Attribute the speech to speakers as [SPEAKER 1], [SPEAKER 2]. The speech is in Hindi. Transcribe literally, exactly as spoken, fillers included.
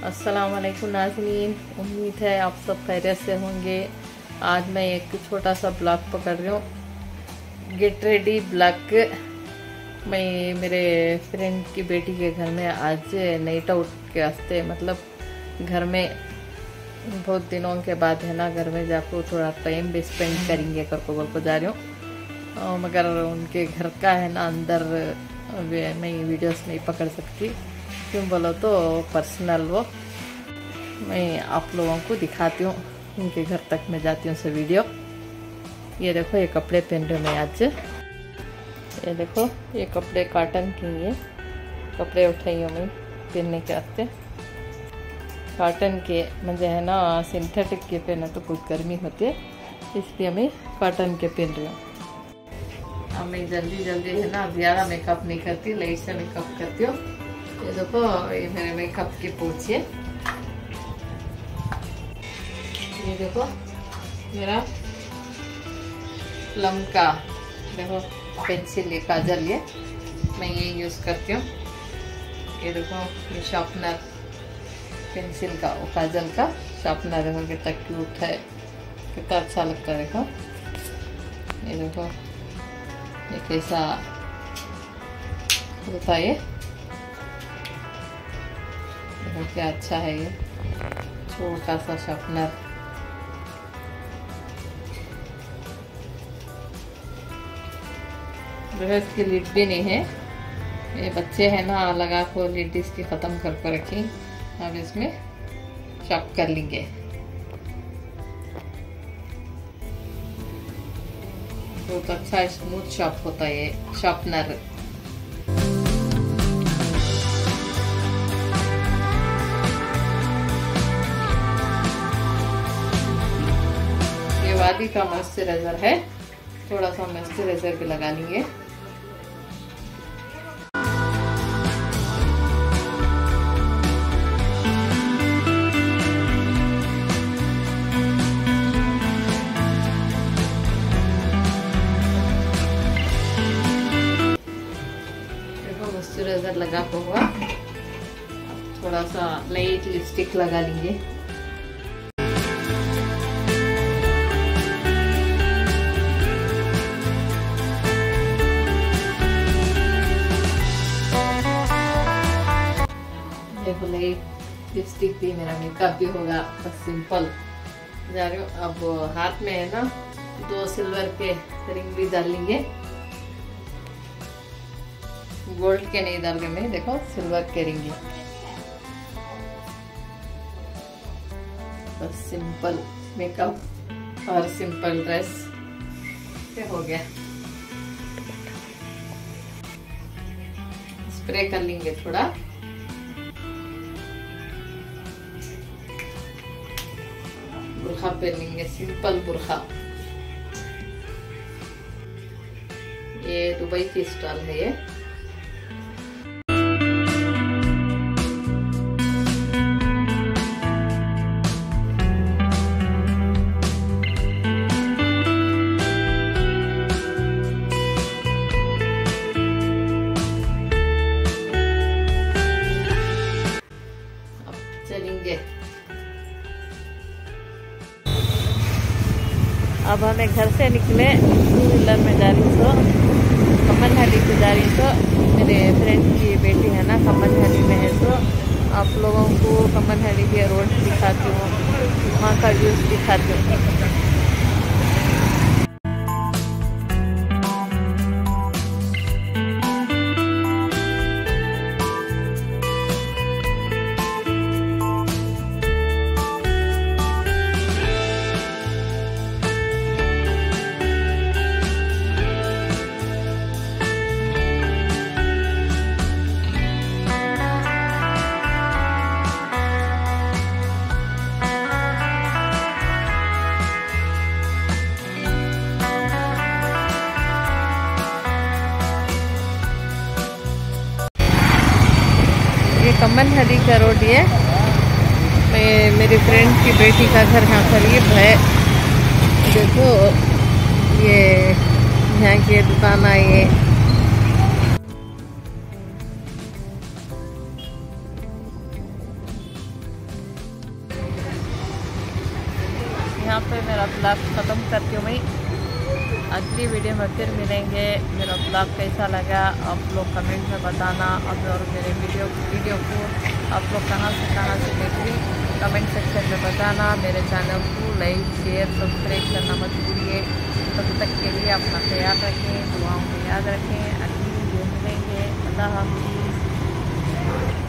[SPEAKER 1] अस्सलाम वालेकुम नाज़रीन, उम्मीद है आप सब खैरियत से होंगे। आज मैं एक छोटा सा ब्लॉग पकड़ रही हूँ, गेट रेडी ब्लॉग। मैं मेरे फ्रेंड की बेटी के घर में आज नाइट आउट के वास्ते, मतलब घर में बहुत दिनों के बाद है ना, घर में जाकर थोड़ा टाइम भी स्पेंड करेंगे कर को बोल को जा रही हूँ। मगर उनके घर का है ना अंदर मैं वीडियोस नहीं पकड़ सकती, क्यों बोलो तो पर्सनल वो मैं आप लोगों को दिखाती हूँ। उनके घर तक मैं जाती हूँ से वीडियो। ये देखो ये कपड़े पहन रही हूँ मैं आज। ये देखो ये कपड़े कॉटन के, ये कपड़े उठाई हूँ मैं पहनने के वास्ते। कॉटन के मुझे है ना, सिंथेटिक के पहने तो बहुत गर्मी होती है, इसलिए मैं कॉटन के पहन रही हूँ। अब मैं जल्दी जल्दी है ना ज़्यादा मेकअप नहीं करती, लाइट से मेकअप करती हूँ। ये देखो ये मेरे मेकअप की पोच है। ये देखो मेरा प्लम का देखो पेंसिल, ये काजल, ये मैं ये यूज़ करती हूँ। ये देखो ये शार्पनर, पेंसिल का वो काजल का शार्पनर, देखो कितना क्यूट है, कितना अच्छा लगता है। देखो ये देखो ये कैसा होता है, ये देखो क्या अच्छा है, ये छोटा सा शार्पनर। देखो इसकी लिड भी नहीं है, ये बच्चे हैं ना लगा को लिड इसकी ख़त्म कर कर रखी। अब इसमें शार्प कर लेंगे। बहुत अच्छा स्मूथ शार्प होता है ये शार्पनर। ये वादी का मॉइस्चराइजर है, थोड़ा सा मॉइस्चराइजर भी लगा लेंगे। मॉइस्चराइजर लगा हुआ, थोड़ा सा लाइट लिपस्टिक लगा लेंगे। देखो लाइट लिपस्टिक भी, मेरा मेकअप भी होगा, बस सिंपल जा रही हूँ। अब हाथ में है ना दो सिल्वर के रिंग भी डाल लेंगे, गोल्ड के नहीं डाल रही मैं, देखो सिल्वर के रिंग। बस सिंपल मेकअप और सिंपल ड्रेस ये हो गया। स्प्रे कर लेंगे थोड़ा। बुर्खा पहन लेंगे, सिंपल बुर्खा। ये दुबई की स्टाइल है ये। अब हमें घर से निकले, टू व्हीलर में जा रही सो कमनहली को जा रही सो। मेरे फ्रेंड की बेटी है ना कमनहली में है, तो आप लोगों को कमनहली के रोड दिखाती हूँ, वहाँ का व्यूज दिखाती हूँ। कमनहली का रोड, ये मैं मेरी फ्रेंड की बेटी का घर यहाँ करीब है। देखो ये यहाँ की दुकान आई है, यहाँ पे मेरा ब्लॉग ख़त्म करती हूँ मैं। अगली वीडियो में फिर मिलेंगे। मेरा ब्लॉग कैसा लगा आप लोग कमेंट में बताना। और मेरे वीडियो वीडियो को आप लोग कहाँ से कहाँ से देख रही कमेंट सेक्शन में बताना। मेरे चैनल को लाइक शेयर सब्सक्राइब करना मत भूलिए। तब तक के लिए अपना ख्याल रखें, दुआओं में याद रखें। अगली वीडियो मिलेंगे। अल्लाह हाफ़िज़।